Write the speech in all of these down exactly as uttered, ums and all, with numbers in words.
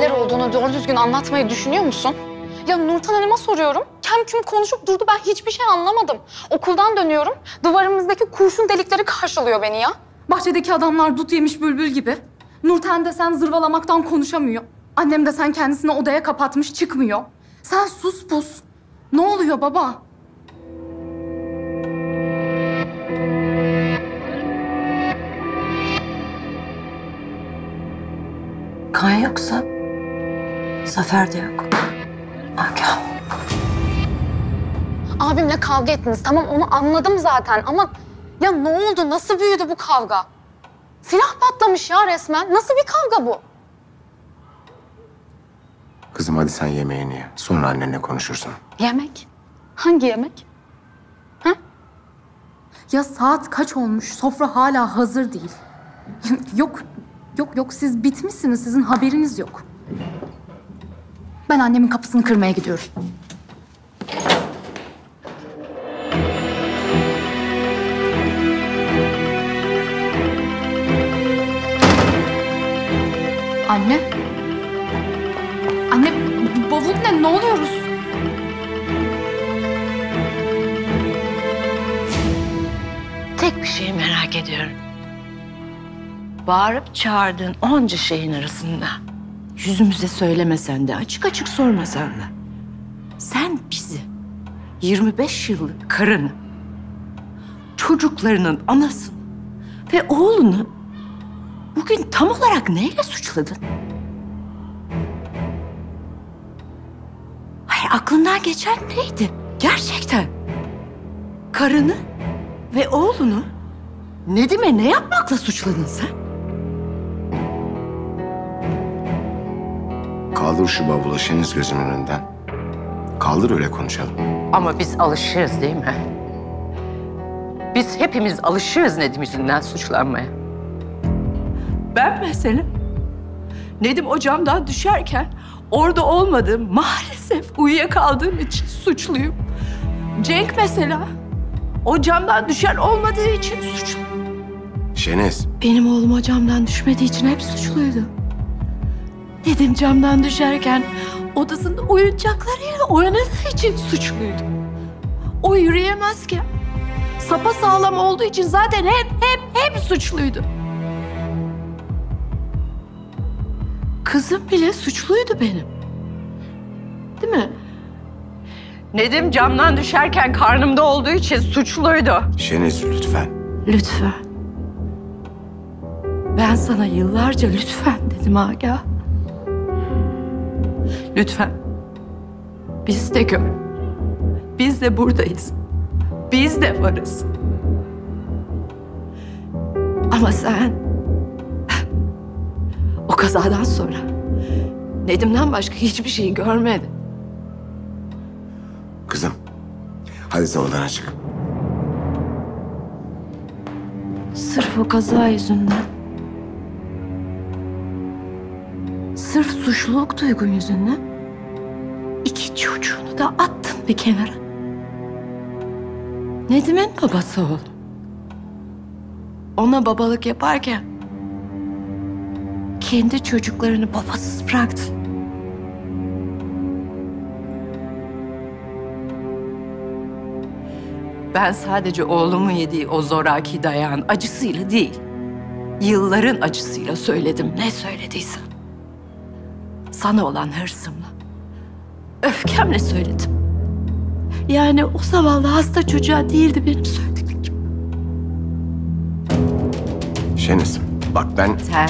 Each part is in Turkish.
neler olduğunu doğru düzgün anlatmayı düşünüyor musun? Ya Nurten Hanım'a soruyorum. Kem küm konuşup durdu. Ben hiçbir şey anlamadım. Okuldan dönüyorum. Duvarımızdaki kurşun delikleri karşılıyor beni ya. Bahçedeki adamlar dut yemiş bülbül gibi. Nurten desen zırvalamaktan konuşamıyor. Annem desen kendisini odaya kapatmış çıkmıyor. Sen sus pus. Ne oluyor baba? Kan yoksa Zafer de yok. Agah. Abimle kavga ettiniz. Tamam, onu anladım zaten ama... Ya ne oldu? Nasıl büyüdü bu kavga? Silah patlamış ya resmen. Nasıl bir kavga bu? Kızım hadi sen yemeğini ye. Sonra annenle konuşursun. Yemek? Hangi yemek? Ha? Ya saat kaç olmuş? Sofra hala hazır değil. Yok, yok, yok. Siz bitmişsiniz. Sizin haberiniz yok. Ben annemin kapısını kırmaya gidiyorum. Anne. Anne, bavul ne? Ne oluyoruz? Tek bir şeyi merak ediyorum. Bağırıp çağırdığın onca şeyin arasında yüzümüze söylemesen de, açık açık sormasan da sen bizi, yirmi beş yıllık karını, çocuklarının anasını ve oğlunu bugün tam olarak neyle suçladın? Hayır, aklından geçen neydi? Gerçekten. Karını ve oğlunu Nedim'e ne yapmakla suçladın sen? Kaldır şu bavulu Şeniz gözümün önünden. Kaldır öyle konuşalım. Ama biz alışığız değil mi? Biz hepimiz alışığız Nedim yüzünden suçlanmaya. Ben mesela Nedim o camdan düşerken orada olmadığım, maalesef uyuyakaldığım için suçluyum. Cenk mesela o camdan düşen olmadığı için suçlu. Şeniz. Benim oğlum o camdan düşmediği için hep suçluydu. Nedim camdan düşerken odasında oyuncaklarıyla oynadığı için suçluydu. O yürüyemezken sapasağlam olduğu için zaten hep hep hep suçluydu. Kızım bile suçluydu benim. Değil mi? Nedim camdan düşerken karnımda olduğu için suçluydu. Şeniz lütfen. Lütfen. Ben sana yıllarca lütfen dedim Agah. Lütfen. Biz de gör. Biz de buradayız. Biz de varız. Ama sen o kazadan sonra Nedim'den başka hiçbir şeyi görmedin. Kızım. Hadi sen odana çık. Sırf o kaza yüzünden, sırf suçluluk duygun yüzünden iki çocuğunu da attın bir kenara. Nedim'in babası oğlum. Ona babalık yaparken kendi çocuklarını babasız bıraktın. Ben sadece oğlumun yediği o zoraki dayağın acısıyla değil, yılların acısıyla söyledim ne söylediysem. Sana olan hırsımla, öfkemle söyledim. Yani o zavallı hasta çocuğa değildi benim söylediklerim. Şeniz, bak ben... Sen,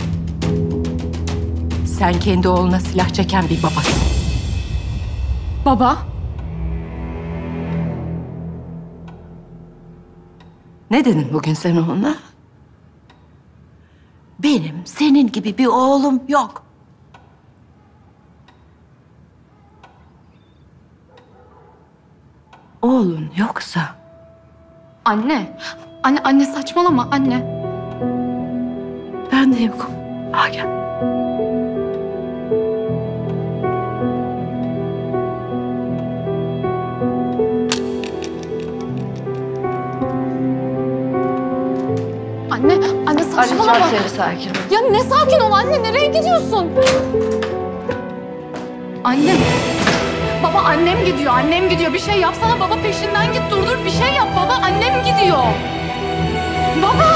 sen kendi oğluna silah çeken bir babasın. Baba. Ne dedin bugün sen ona? Benim senin gibi bir oğlum yok. Oğlun yoksa... Anne. Anne, anne saçmalama anne. Ben de yokum. Agah. Anne, anne saçmalama. Arayacağım seni, sakin ol. Ya ne sakin ol anne, nereye gidiyorsun? Annem. Baba annem gidiyor, annem gidiyor. Bir şey yapsana baba, peşinden git, durdur. Bir şey yap baba, annem gidiyor. Baba!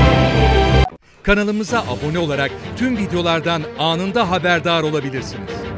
Kanalımıza abone olarak tüm videolardan anında haberdar olabilirsiniz.